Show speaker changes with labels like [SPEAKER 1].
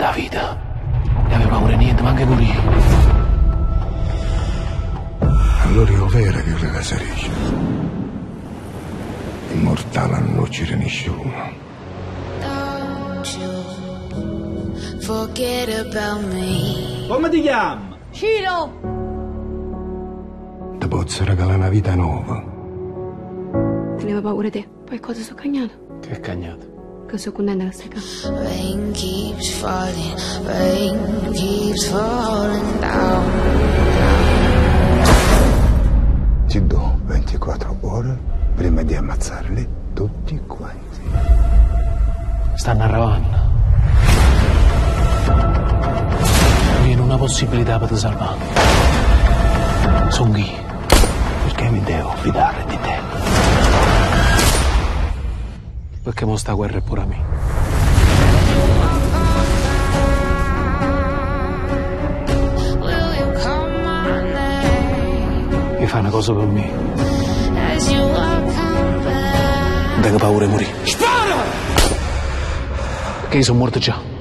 [SPEAKER 1] da vita. Non aveva paura niente, ma anche morire.
[SPEAKER 2] Allora io vero che voleva Saricia. Immortale non uccide nessuno.
[SPEAKER 3] Forget about me.
[SPEAKER 4] Come ti chiami?
[SPEAKER 5] Ciro!
[SPEAKER 2] Ti posso regalare una vita nuova.
[SPEAKER 5] Teneva paura di te. Poi cosa sono cagnato?
[SPEAKER 1] Che cagnato.
[SPEAKER 5] Che sono contenta che stai qua.
[SPEAKER 3] Rain keeps falling down.
[SPEAKER 2] Ti do 24 ore prima di ammazzarli tutti quanti.
[SPEAKER 1] Stanno arrivando. Viene una possibilità per te salvare. Sono io. Perché mi devo fidare di te? Perché mo sta guerra è pure a me. Mi fai una cosa per me. Non tengo paura di morire. Spara! Perché io sono morto già.